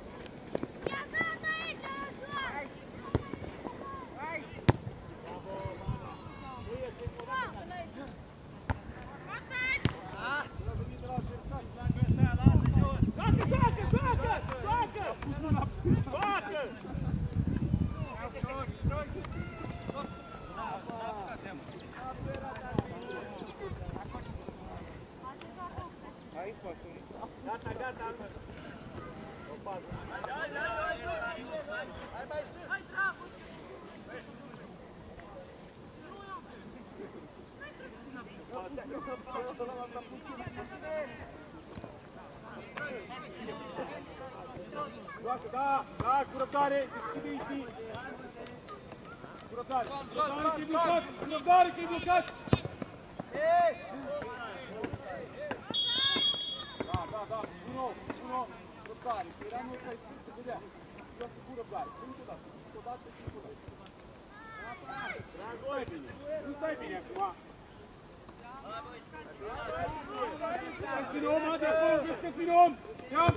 Gata, gata! O fază! Hai mai sus! Hai, dracu! Da, da, cu răbdare, deschide Iti! Cu răbdare! Cu răbdare că-i blocat! Cu răbdare că-i blocat! Da, da, da! Uno, uno! Răbdare, că era mult să vedea! joacă cu răbdare. Încă o dată, încă o dată și încă o dată. Nu stai bine, nu stai bine acum. Descăți din om, Adi, acolo, descăți din om! Ia-m!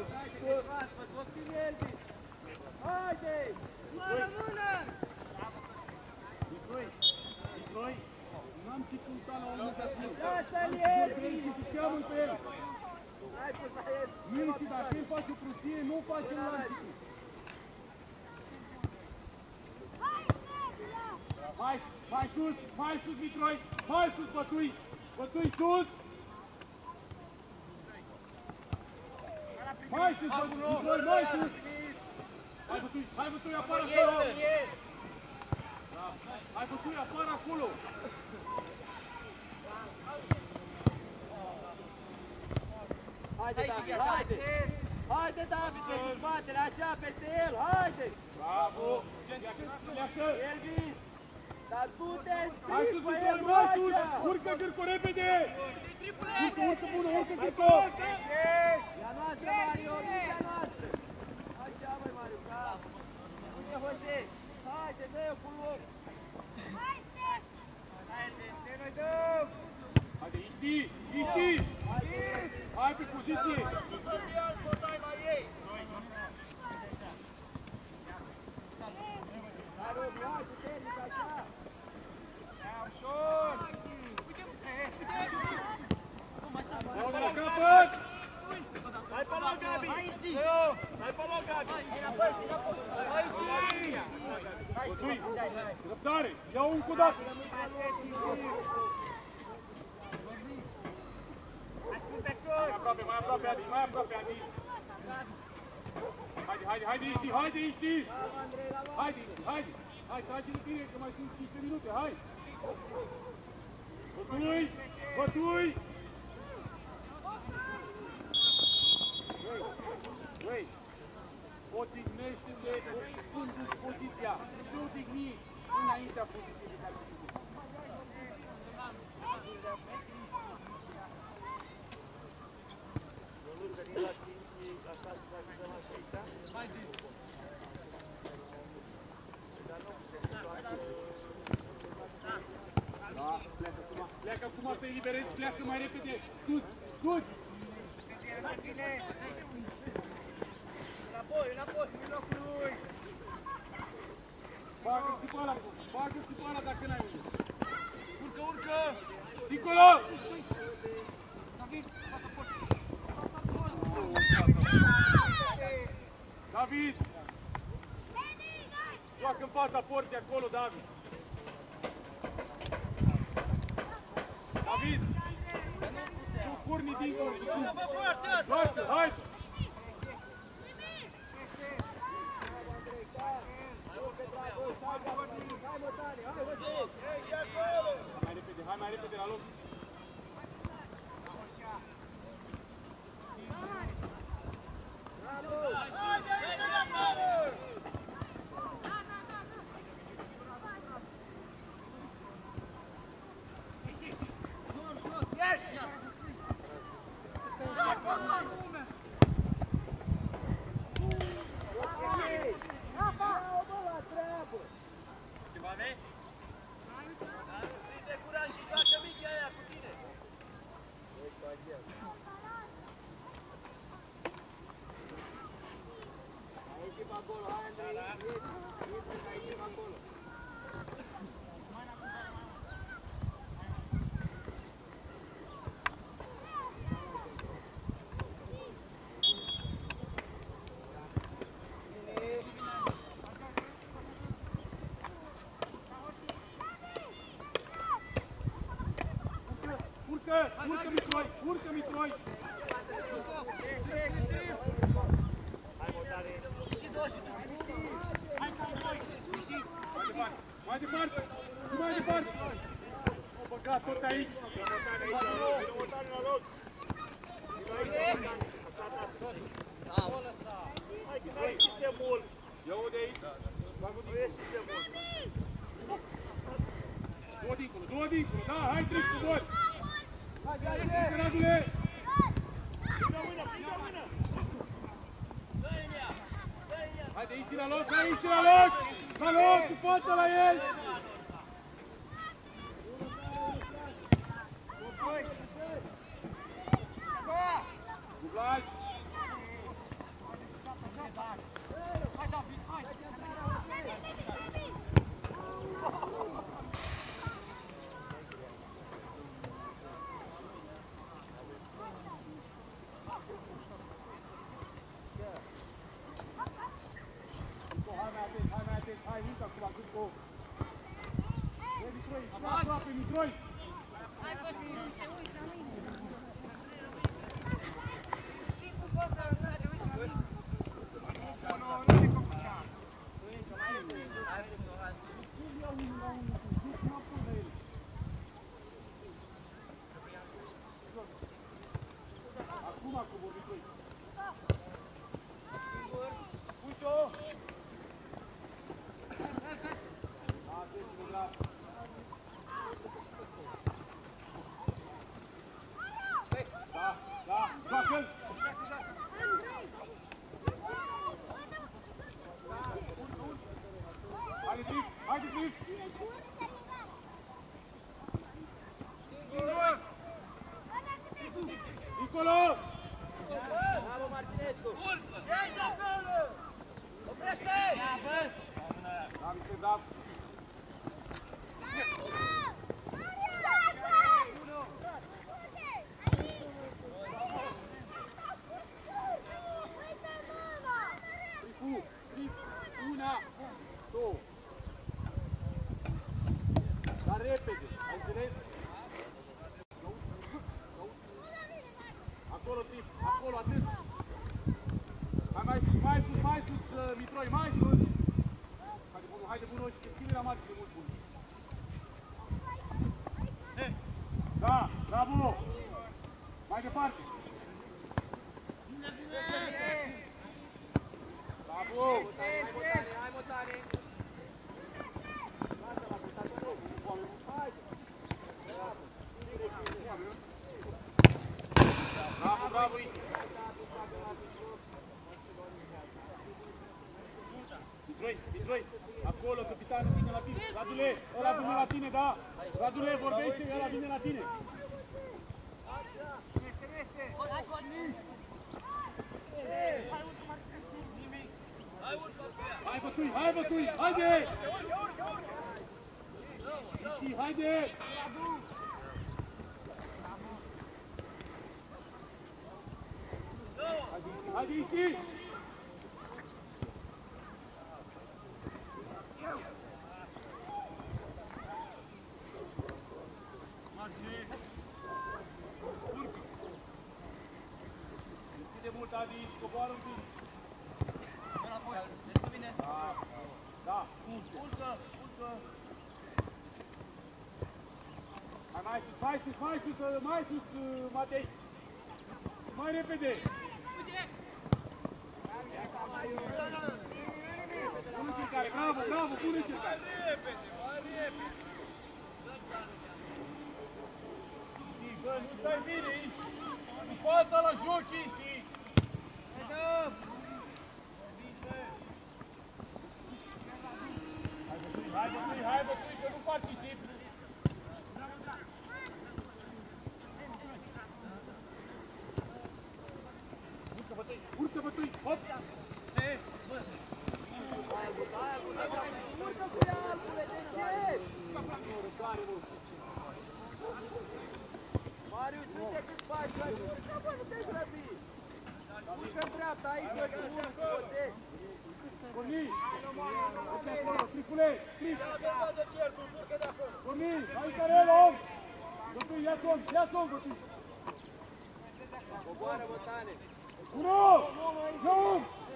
Haide! Mână, mână! Nitroi, Nitroi, n-am ce cânta la un moment dat. Lasă-l, Elvi! Și cheamă pe el. Hai pus la el! Mirici, dacă el face o prostie, nu o facem la început. Hai, hai sus, hai sus, Nitroi, hai sus, bătui, bătui sus! Hai sus, Nitroi, mai sus! Hai bătui, hai bătui, apară acolo! Hai bătui, apară acolo! Haide, David, haide! Haide, David, pe spatele, așa, peste el, haide! Bravo! Leașă! Elvis! Dar du-te în Hai sus, stric, bă, Nitroi, el, mai sus! așa! Urcă, Gârco, repede! Urcă, urcă, bună, urcă, Gârco! E a noastră, Mario, e a noastră! Așa, băi, Mario, ca! Bine, Jose! Haide, dă-i-o cu loc! Haide! Haide, noi dăm! Haide, Iști, Iști! Hai pe poziție! Mario, hai, puternic, așa! Iau de la capăt! Hai pe loc, Gabi! Hai pe loc, Gabi! Hai, Bătui, răbdare! Ia-o încă o dată! Mai aproape, mai aproape, Adi, mai aproape, Adi! Haide, haide, haide, Iști, haide, Iști! Haide, Iști, haide! Hai, trage-le bine, că mai sunt cincisprezece minute, hai! Bătui! Bătui! Băi, odihnește-te pundu-ți poziția, nu odihni înaintea poziției de care te duci. Da, pleacă acum, pleacă acum pe eliberezi, pleacă mai repede, sus, sus! Înapoi, înapoi, în locul lui! Bagă-ți pe ăla, bagă-ți pe ăla dacă n-ai unde. Urcă, urcă! Dincolo! David! Joacă în fața porții acolo, David! David! Tu curni dincolo! Joacă, hai! Hai repede, hai mai repede la loc! Urcă, urcă Mitroi, urcă Mitroi! Mai departe, mai departe! O băgat tot aici! Hai că n-ai sistemul! Ia-o de aici! Două dincolo, două dincolo, da, hai treci cu voi! Hai, Radule! Haide, aici la loc! față la el! Dublaj! Hai, Luca, acum, cât cu... Băi, Mitroi, aproape, Mitroi! Hai, bă, uite, uite la mine. Timpul bătă, uite la mine. Nu, nu ne complicat. Nu iau unul la unul, nu mă pun la el. Acum, acum, Mitroi. Uite-o! Da, da, joacă-l! Haide, Cliff, haide, Cliff! Nicolo! Bravo, Martinescu! Ești acolo! Oprește! Da, Mister, da. Una, două. Dar repede, ai înțeles? Acolo, Trip, acolo, atât. Hai mai sus, mai sus, mai sus, Mitroi, mai sus. Haide, bunul, haide, bunul, și schimbi la margine, mult bun. Da, bravo! Mai departe. Bravo! Hai, Motane, hai, Motane! Bravo, bravo! Mitroi, Mitroi, acolo, capitanul vine la tine. Radule, ăla vine la tine, da? Radule, vorbește, ăla vine la tine. Hai, Cornel! Hai, bătui, hai, bătui, haide! Ici, haide! Haide, Ici! Deschide mult, Adi, coboară un pic. Da, da, urcă, urcă. Hai mai sus, mai sus, mai sus, mai sus, Matei. Mai repede. Bună încercare, bravo, bravo, bună încercare. Mai repede, mai repede! Bă, nu stai bine aici. Cu fața la joc aici. Hai, bătui, hai, bătui, că nu particip. Urcă, bătui, urcă, bătui, hop! Urcă cu ea, albule, de ce? Marius, uite cât faci, hai, urcă, bă, nu te-ai grăbi! Urcă în dreapta, aici, bă, tu urcă, bă, Cornii! Uite acolo, Trifule, Trif! Cornii, hai care el, om! Bătui, ia somn, ia somn, bătui! Coboară, Motane! Unu! Nu!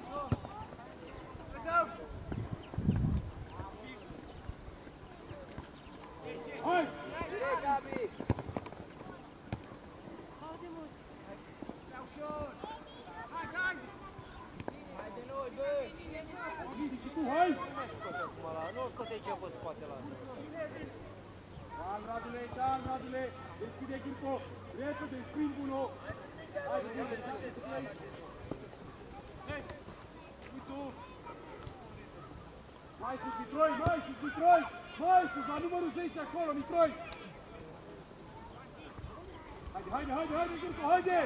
Hai! Direct, Gabi! Hai de noi, bă! Ridici tu, hai! Nu scoate ce vă scoate la asta. Calm, Radule, calm, Radule! Deschide Chirco! Repede, sprint bunul! Hai, repede, repede, aici! Hei! Uite-o! Mai Mai sus, Mitroi, mai sus, Mitroi! Mai sus, la numărul zece acolo, Mitroi! Haide, haide, haide, haide, Gârcu, haide!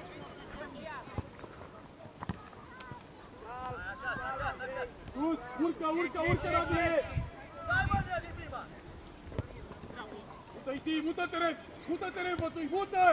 Sus, urcă, urcă, urcă, Radie! Mută-i tii, mută-te rep! Mută-te rep, bătui, mută!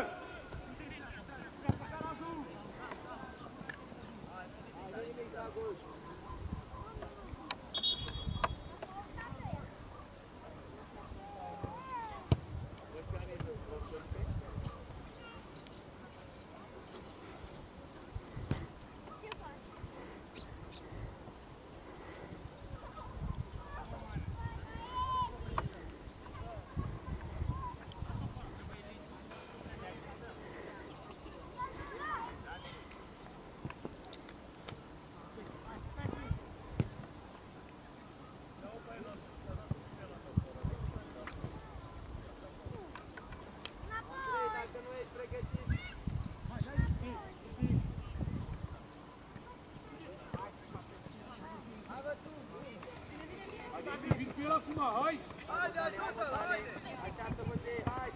Hai! Haide, ajută-l, haide! Așteaptă-mă de ei, hai!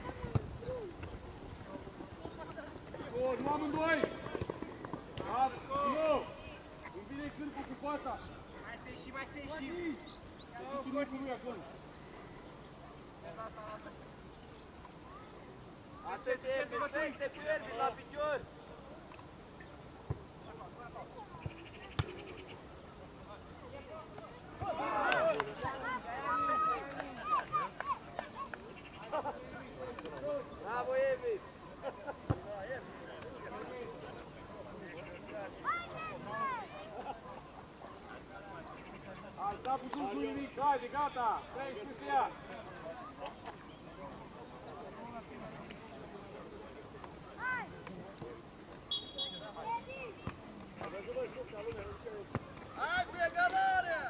Bun, nu amândoi! Bravo! Nu! Îmi vine cârpul cu fața! Mai stai și, mai stai și! Continui cu lui acolo! Atât e, pe peste, pierde la picior! Bravo, Evis! Hai, da puțin cu nimic, haide, gata! Stai, știu ea! Hai cu egalarea!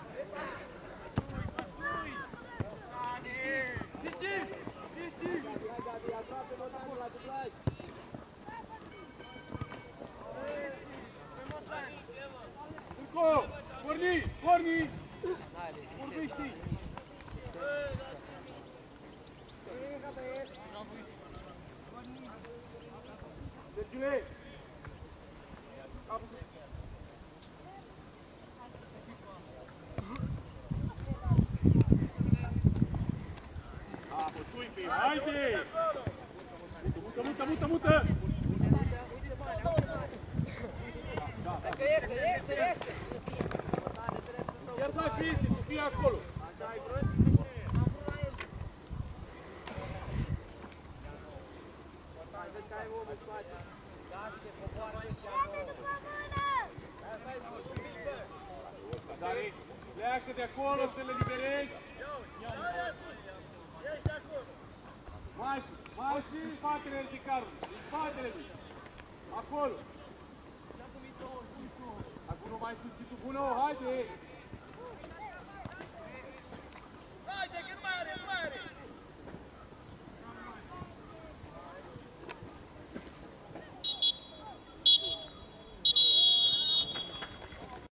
Încă! Porni! Porni! Vorbești! Sergiule! Haide! Mută, mută, mută, mută! Dacă iese, iese, iese! Chiar dacă iese, tu fii acolo! Așa ai vrut? Hai, vezi că ai omul în spate. Da, se popoară și acolo. Dar pleacă de acolo să le liberezi! Mai sus, mai sus, în spatele ridicarului, în spatele lui! Acolo! Acum mai sus și tu, bună, haide! Haide, că nu mai